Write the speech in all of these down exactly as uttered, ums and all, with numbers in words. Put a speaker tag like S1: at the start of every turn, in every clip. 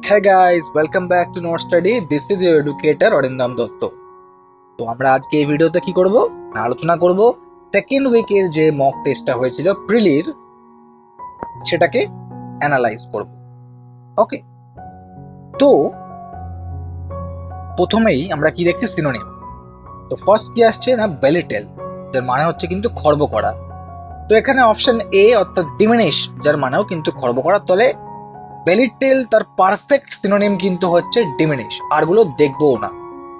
S1: Hey guys, welcome back to Note Study. This is your educator Arindam Dutta. তো আমরা আজকে এই ভিডিওতে কি করব? আলোচনা করব সেকেন্ড উইকের যে মক টেস্টটা হয়েছিল প্রিলির, সেটাকে অ্যানালাইজ করব। ওকে, তো প্রথমেই আমরা কি দেখছি? সিনোনিম। তো ফার্স্ট কি আসছে না, বেলিটেল, যার মানে হচ্ছে কিন্তু খর্ব করা। তো এখানে অপশন এ অর্থাৎ ডিমিনিশ, যার মানেও কিন্তু খর্ব করা। তলে বেলিটেল তার পারফেক্ট সিনোনিম কিন্তু হচ্ছে ডিমিনিশ, আরগুলো দেখবো না।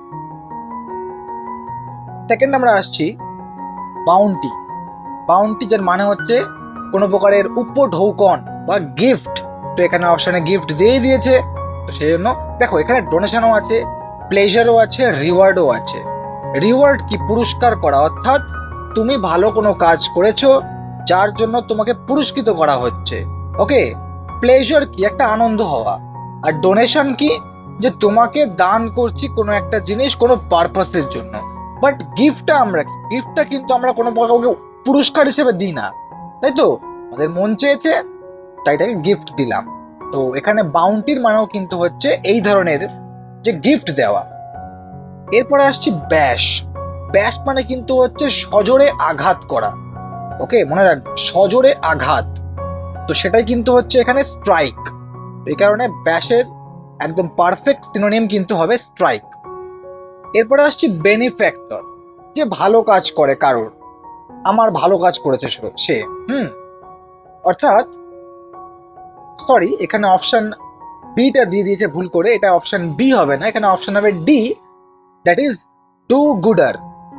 S1: সেকেন্ড আমরা আসছি বাউন্টি। বাউন্টি যার মানে হচ্ছে কোনো প্রকারের উপঢৌকন বা গিফট। তো এখানে অপশনে গিফট দিয়েই দিয়েছে, তো সেই জন্য দেখো এখানে ডোনেশনও আছে, প্লেজারও আছে, রিওয়ার্ডও আছে। রিওয়ার্ড কি? পুরস্কার করা, অর্থাৎ তুমি ভালো কোনো কাজ করেছো যার জন্য তোমাকে পুরস্কৃত করা হচ্ছে। ওকে, প্লেজার কি? একটা আনন্দ হওয়া। আর ডোনেশন কি? যে তোমাকে দান করছি কোনো একটা জিনিস কোনো পারপাসের জন্য। বাট গিফটটা আমরা কি? গিফটটা কিন্তু আমরা কোনো কাউকে পুরস্কার হিসেবে দিই না, তাই তো? আমাদের মন চেয়েছে তাই তাকে গিফট দিলাম। তো এখানে বাউন্টির মানেও কিন্তু হচ্ছে এই ধরনের যে গিফট দেওয়া। এরপরে আসছি ব্যাশ। ব্যাশ মানে কিন্তু হচ্ছে সজোরে আঘাত করা। ওকে, মনে রাখ, সজোরে আঘাত। তো সেটাই কিন্তু হচ্ছে এখানে স্ট্রাইক। এই কারণে ব্যাশের একদম পারফেক্ট সিনোনিম কিন্তু হবে স্ট্রাইক। এরপরে আসছি বেনিফ্যাক্টর, যে ভালো কাজ করে কারোর, আমার ভালো কাজ করেছে সে। হুম অর্থাৎ সরি, এখানে অপশন বিটা দিয়ে দিয়েছে ভুল করে, এটা অপশন বি হবে না, এখানে অপশন হবে D, that is do gooder.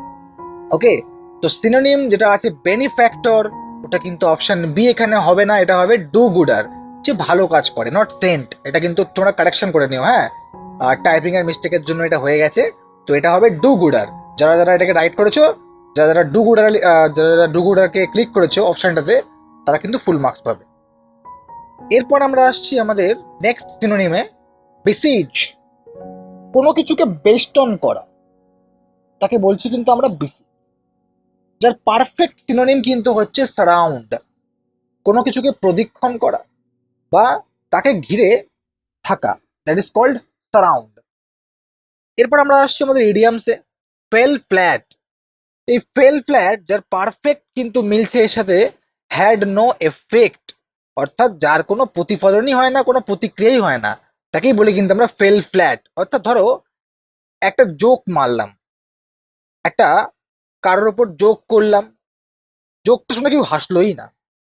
S1: Okay, তো সিনোনিম যেটা আছে বেনিফ্যাক্টর, ওটা কিন্তু অপশন বি এখানে হবে না, এটা হবে ডু গুডার, যে ভালো কাজ করে, নট সেন্ট। এটা কিন্তু তোমরা কারেকশন করে নিও, হ্যাঁ, আর টাইপিং এর মিস্টেকের জন্য এটা হয়ে গেছে। তো এটা হবে ডু গুডার। যারা যারা এটাকে রাইট করেছো, যারা যারা ডু গুডার যারা যারা ডু গুডারকে ক্লিক করেছো অপশনটাতে, তারা কিন্তু ফুল মার্কস পাবে। এরপর আমরা আসছি আমাদের নেক্সট সিনোনিমে, বিসিজ। কোনো কিছুকে বেস্টন করা, তাকে বলছি কিন্তু আমরা বিসিজ, যার পারফেক্ট সিনোনিম কিন্তু হচ্ছে সারাউন্ড। কোনো কিছুকে প্রদক্ষিণ করা বা তাকে ঘিরে থাকা, দ্যাট ইজ কল্ড সারাউন্ড। এরপর আমরা আসছি আমাদের ইডিয়ামসে, ফেল ফ্ল্যাট। এই ফেল ফ্ল্যাট যার পারফেক্ট কিন্তু মিলছে এর সাথে হ্যাড নো এফেক্ট, অর্থাৎ যার কোনো প্রতিফলনই হয় না, কোনো প্রতিক্রিয়াই হয় না, তাকেই বলি কিন্তু আমরা ফেল ফ্ল্যাট। অর্থাৎ ধরো একটা জোক মারলাম, একটা কারোর ওপর জোক করলাম, জোকটা শুনে কেউ হাসলোই না।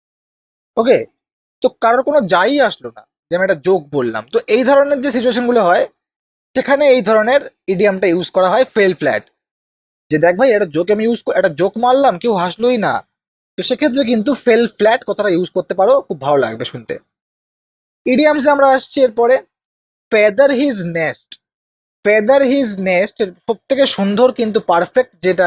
S1: ওকে, তো কারোর কোনো যাই আসলো না যে আমি একটা জোক বললাম। তো এই ধরনের যে সিচুয়েশনগুলো হয়, সেখানে এই ধরনের ইডিয়ামটা ইউজ করা হয়, ফেল ফ্ল্যাট। যে দেখ ভাই, একটা জোক আমি ইউজ একটা জোক মারলাম, কেউ হাসলোই না, তো সেক্ষেত্রে কিন্তু ফেল ফ্ল্যাট কথাটা ইউজ করতে পারো, খুব ভালো লাগবে শুনতে। ইডিয়ামসে আমরা আসছি এরপরে, feather his nest. Feather his nest সব থেকে সুন্দর কিন্তু পারফেক্ট যেটা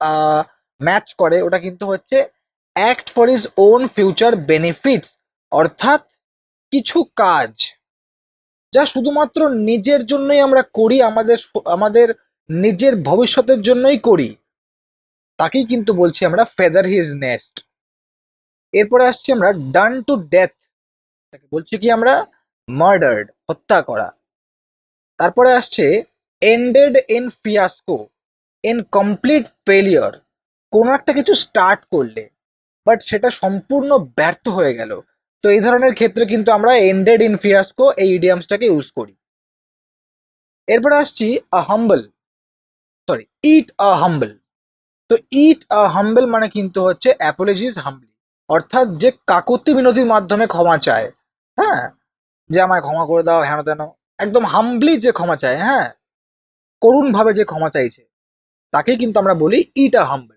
S1: ম্যাচ করে, ওটা কিন্তু হচ্ছে act for his own future benefits. অর্থাৎ কিছু কাজ যা শুধুমাত্র নিজের জন্যই আমরা করি, আমাদের আমাদের নিজের ভবিষ্যতের জন্যই করি, তাকেই কিন্তু বলছি আমরা ফেদার হিজ নেস্ট। এরপরে আসছি আমরা ডান টু ডেথ, তাকে বলছি কি আমরা মার্ডার্ড, হত্যা করা। তারপরে আসছে ended in fiasco, in complete failure. কোনো একটা কিছু স্টার্ট করলে বাট সেটা সম্পূর্ণ ব্যর্থ হয়ে গেল, তো এই ধরনের ক্ষেত্রে কিন্তু আমরা এন্ডেড ইন ফিয়াস্কো এই ইডিয়ামসটাকে ইউজ করি। এরপরে আসছি আ হাম্বল, সরি ইট আ হাম্বল। তো ইট আ হাম্বল মানে কিন্তু হচ্ছে অ্যাপোলজিস হাম্বলি, অর্থাৎ যে কাকতি মিনতির মাধ্যমে ক্ষমা চায়। হ্যাঁ, যে আমায় ক্ষমা করে দাও, হেন তেন, একদম হাম্বলি যে ক্ষমা চায়, হ্যাঁ, করুণ ভাবে যে ক্ষমা চাইছে, তাকেই কিন্তু আমরা বলি ইট আ হাম্বল।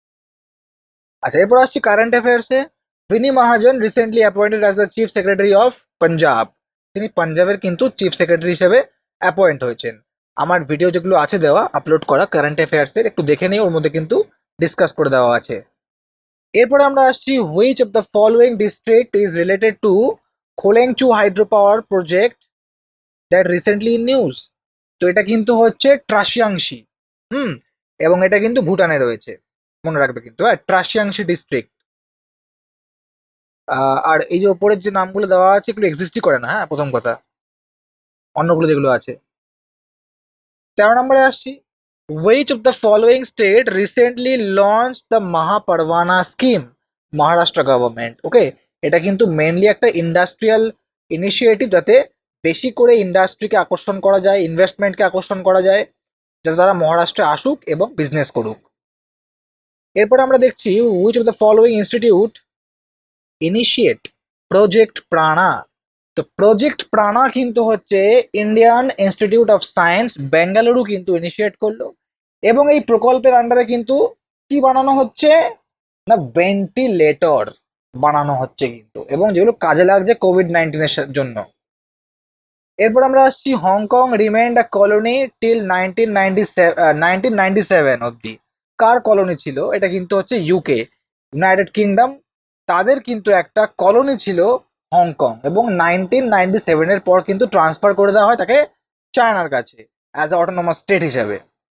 S1: আচ্ছা, এরপর আসছি কারেন্ট অ্যাফেয়ার্সে। Vini Mahajan recently appointed as the chief secretary of Punjab. তিনি পাঞ্জাবের কিন্তু চিফ সেক্রেটারি হিসেবে অ্যাপয়েন্ট হয়েছেন। আমার ভিডিও যেগুলো আছে দেওয়া, আপলোড করা কারেন্ট অ্যাফেয়ার্সের, একটু দেখে নিই, ওর মধ্যে কিন্তু ডিসকাস করে দেওয়া আছে। এরপরে আমরা আসছি, which of the following district is related to Kholongchhu hydro power project that recently in news. তো এটা কিন্তু হচ্ছে ট্রাসিয়াংশি। হুম এবং এটা কিন্তু ভুটানে রয়েছে, মনে রাখবে কিন্তু, হ্যাঁ, ট্রাসিয়াংশি ডিস্ট্রিক্ট। আর এই যে ওপরের যে নামগুলো দেওয়া আছে, এগুলো এক্সিস্টই করে না, হ্যাঁ, প্রথম কথা। অন্যগুলো যেগুলো আছে। তেরো নম্বরে আসছি, which of the following state recently launched the Mahaparvana scheme? Maharashtra government. Okay, এটা কিন্তু মেনলি একটা ইন্ডাস্ট্রিয়াল ইনিশিয়েটিভ, যাতে বেশি করে ইন্ডাস্ট্রিকে আকর্ষণ করা যায়, ইনভেস্টমেন্টকে আকর্ষণ করা যায়, যাতে তারা মহারাষ্ট্রে আসুক এবং বিজনেস করুক। এরপরে আমরা দেখছি, which of the following institute initiate project Prana? তো প্রজেক্ট প্রাণা কিন্তু হচ্ছে Indian Institute of Science Bengaluru কিন্তু ইনিশিয়েট করলো, এবং এই প্রকল্পের আন্ডারে কিন্তু কি বানানো হচ্ছে না, ভেন্টিলেটর বানানো হচ্ছে কিন্তু, এবং যেগুলো কাজে লাগছে কোভিড নাইন্টিনের জন্য। এরপর আমরা আসছি, Hong Kong remained a colony till nineteen ninety nineteen ninety seven অব্দি। কার কলোনি ছিল? এটা কিন্তু হচ্ছে ইউকে, ইউনাইটেড কিংডম, তাদের কিন্তু একটা কলোনি ছিল হংকং, এবং নাইনটিন নাইনটি সেভেনের পর কিন্তু ট্রান্সফার করে দেওয়া হয় তাকে চায়নার কাছে অ্যাজ এ অটোনোমাস স্টেট হিসেবে।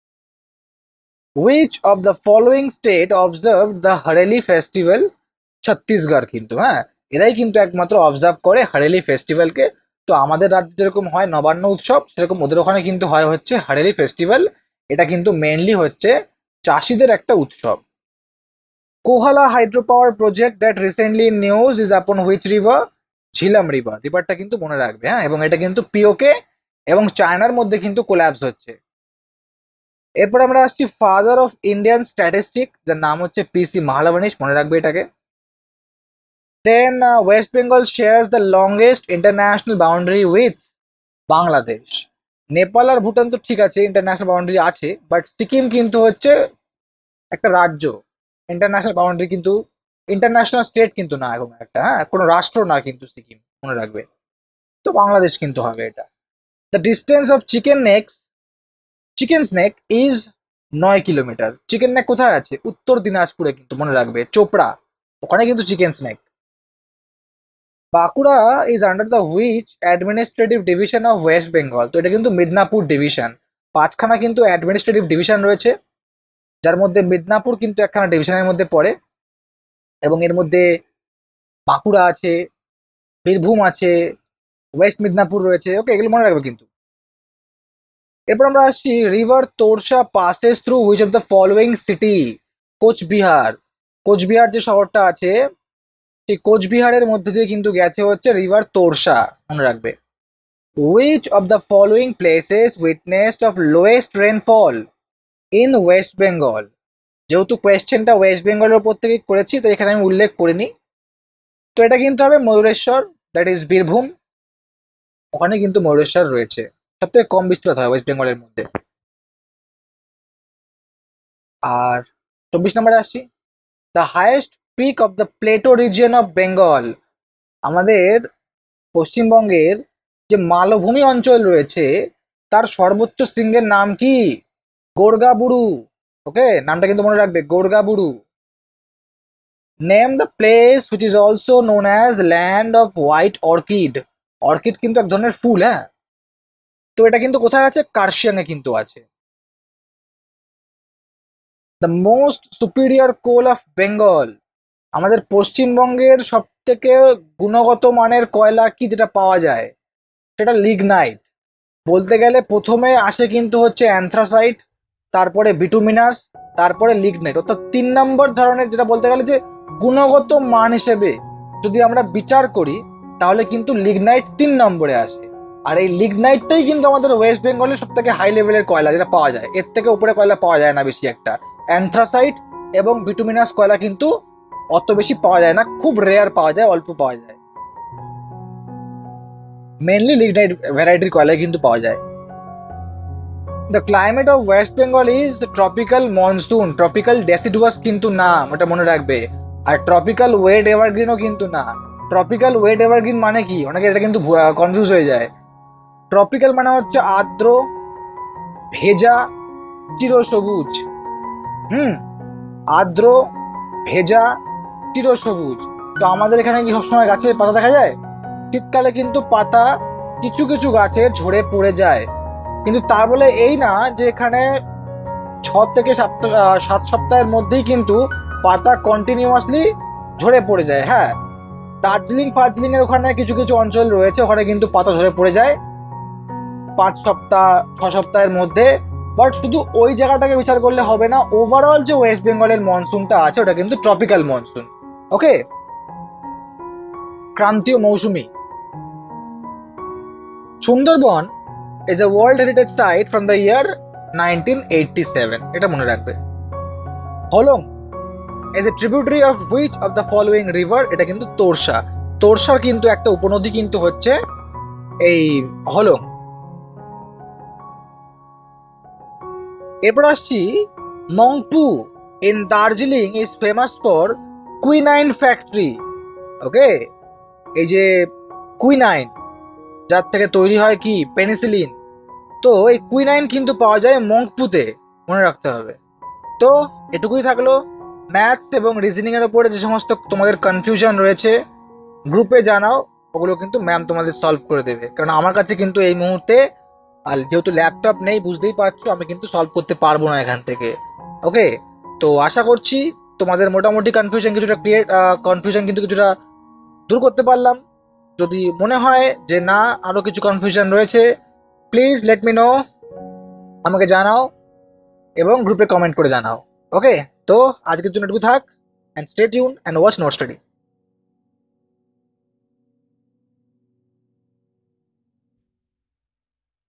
S1: Which of the following state observe the Hareli festival? Chhattisgarh কিন্তু, হ্যাঁ, এরাই কিন্তু একমাত্র অবজার্ভ করে হরেলি ফেস্টিভ্যালকে। তো আমাদের রাজ্যে যেরকম হয় নবান্ন উৎসব, সেরকম ওদের ওখানে কিন্তু হয় হচ্ছে হরেলি ফেস্টিভ্যাল। এটা কিন্তু মেনলি হচ্ছে চাষিদের একটা উৎসব। Kohala hydro power project that recently news is upon which river? Jhelum river. রিভারটা কিন্তু মনে রাখবে, হ্যাঁ, এবং এটা কিন্তু পিওকে এবং চায়নার মধ্যে কিন্তু কোল্যাপস হচ্ছে। এরপর আমরা আসছি, ফাদার অফ ইন্ডিয়ান স্ট্যাটিস্টিক, যার নাম হচ্ছে পিসি মাহালাবানিশ, মনে রাখবে এটাকে। Then West Bengal shares the longest international boundary with Bangladesh. Nepal আর ভুটান তো ঠিক আছে, ইন্টারন্যাশনাল বাউন্ডারি আছে, বাট সিকিম কিন্তু হচ্ছে একটা রাজ্য, ইন্টারন্যাশনাল বাউন্ডারি কিন্তু, ইন্টারন্যাশনাল স্টেট কিন্তু না, এখন একটা, হ্যাঁ, কোনো রাষ্ট্র না কিন্তু সিকিম, মনে রাখবে। তো বাংলাদেশ কিন্তু হবে এটা। The distance of chicken neck chicken snake is নয় কিলোমিটার। চিকেন নেক কোথায় আছে? উত্তর দিনাজপুরে কিন্তু, মনে রাখবে, চোপড়া, ওখানে কিন্তু chicken snake. Bankura is under the which administrative division of West Bengal? তো এটা কিন্তু মিদনাপুর ডিভিশন। পাঁচখানা কিন্তু অ্যাডমিনিস্ট্রেটিভ ডিভিশন রয়েছে, যার মধ্যে মিদনাপুর কিন্তু একখানা ডিভিশনের মধ্যে পড়ে, এবং এর মধ্যে বাঁকুড়া আছে, বীরভূম আছে, ওয়েস্ট মিদনাপুর রয়েছে। ওকে, এগুলো মনে রাখবে কিন্তু। এরপর আমরা আসছি, river Torsa passes through which of the following city? Cooch Behar. Cooch Behar যে শহরটা আছে, সেই কোচবিহারের মধ্যে দিয়ে কিন্তু গেছে হচ্ছে রিভার তোরসা, মনে রাখবে। Which of the following places witnessed of lowest rainfall in West Bengal? যেহেতু কোয়েশ্চেনটা ওয়েস্ট বেঙ্গলের উপর থেকে করেছি, তো এখানে আমি উল্লেখ করিনি, তো এটা কিন্তু হবে ময়ূরেশ্বর, দ্যাট ইজ বীরভূম, ওখানে কিন্তু ময়ূরেশ্বর রয়েছে, সব থেকে কম বৃষ্টিপাত হয় ওয়েস্ট বেঙ্গলের মধ্যে। আর চব্বিশ নম্বরে আসছি, the highest peak of the plateau region of Bengal? আমাদের পশ্চিমবঙ্গের যে মালভূমি অঞ্চল রয়েছে, তার সর্বোচ্চ শৃঙ্গের নাম কি? গোর্গাবুরু। ওকে, নামটা কিন্তু মনে রাখবে, Gorgaburu. Name the place which is also known as land of white orchid. Orchid কিন্তু এক ধরনের ফুল, হ্যাঁ, তো এটা কিন্তু কোথায় আছে? কার্শিয়াংয়ে কিন্তু আছে। The most superior coal of Bengal? আমাদের পশ্চিমবঙ্গের সব থেকে গুণগত মানের কয়লা কি যেটা পাওয়া যায়? সেটা লিগনাইট। বলতে গেলে প্রথমে আসে কিন্তু হচ্ছে অ্যানথ্রাসাইট, তারপরে বিটুমিনাস, তারপরে লিগনাইট, অর্থাৎ তিন নম্বর ধরনের, যেটা বলতে গেলে যে গুণগত মান হিসেবে যদি আমরা বিচার করি, তাহলে কিন্তু লিগনাইট তিন নম্বরে আসে। আর এই লিগনাইটটাই কিন্তু আমাদের ওয়েস্ট বেঙ্গলের সব থেকে হাই লেভেলের কয়লা যেটা পাওয়া যায়, এর থেকে উপরে কয়লা পাওয়া যায় না বেশি একটা। অ্যানথ্রাসাইট এবং বিটুমিনাস কয়লা কিন্তু অত বেশি পাওয়া যায় না, খুব রেয়ার পাওয়া যায়, অল্প পাওয়া যায়, মেনলি লিগনাইট ভ্যারাইটির কয়লা কিন্তু পাওয়া যায়। The climate of West Bengal is tropical monsoon. Tropical deciduous কিন্তু না, ওটা মনে রাখবে। আর ট্রপিক্যাল ওয়েট এভারগ্রিনও কিন্তু না। ট্রপিক্যাল ওয়েট এভারগ্রিন মানে কি? অনেকে এটা কিন্তু কনফিউজ হয়ে যায়। ট্রপিক্যাল মানে হচ্ছে আর্দ্র, ভেজা, চিরসবুজ। হুম, আর্দ্র, ভেজা, চিরসবুজ। তো আমাদের এখানে কি সবসময় গাছে পাতা দেখা যায়? শীতকালে কিন্তু পাতা কিছু কিছু গাছের ঝরে পড়ে যায়, কিন্তু তার বলে এই না যে এখানে ছ থেকে সাত সাত সপ্তাহের মধ্যেই কিন্তু পাতা কন্টিনিউয়াসলি ঝরে পড়ে যায়। হ্যাঁ, দার্জিলিং ফার্জিলিং এর ওখানে কিছু কিছু অঞ্চল রয়েছে, ওখানে কিন্তু পাতা ঝরে পড়ে যায়, পাঁচ সপ্তাহ ছ সপ্তাহের মধ্যে। বাট শুধু ওই জায়গাটাকে বিচার করলে হবে না, ওভারঅল যে ওয়েস্ট বেঙ্গলের মনসুনটা আছে ওটা কিন্তু ট্রপিক্যাল মনসুন। ওকে, ক্রান্তীয় মৌসুমি। Sundarban is a world heritage site from the year nineteen eighty seven, এটা মনে রাখবে। Holong is a tributary of which of the following river, এটা কিন্তু তোরসা। তোরসার কিন্তু একটা উপনদী কিন্তু হচ্ছে এই হলং। এরপর আসছি Mungpoo in Darjeeling is famous for quinine factory. Okay, এই যে কুইনাইন যার থেকে তৈরি হয় কি পেনিসিলিন, তো এই কুইনাইন কিন্তু পাওয়া যায় মংপুতে, মনে রাখতে হবে। তো এটুকুই থাকলো। ম্যাথস এবং রিজনিং এর উপরে যে সমস্ত তোমাদের কনফিউশন রয়েছে গ্রুপে জানাও, ওগুলো কিন্তু ম্যাম তোমাদের সলভ করে দেবে। কারণ আমার কাছে কিন্তু এই মুহূর্তে আর যেহেতু ল্যাপটপ নেই, বুঝতেই পারছো আমি কিন্তু সলভ করতে পারবো না এখান থেকে। ওকে, তো আশা করছি তোমাদের মোটামুটি কনফিউশন কিছুটা ক্লিয়ার, কনফিউশন কিন্তু কিছুটা দূর করতে পারলাম। যদি মনে হয় যে না আরও কিছু কনফিউশন রয়েছে, প্লিজ লেট মি নো, আমাকে জানাও এবং গ্রুপে কমেন্ট করে জানাও। ওকে, তো আজকের জন্য এটুকু থাক, and stay tune and watch note study.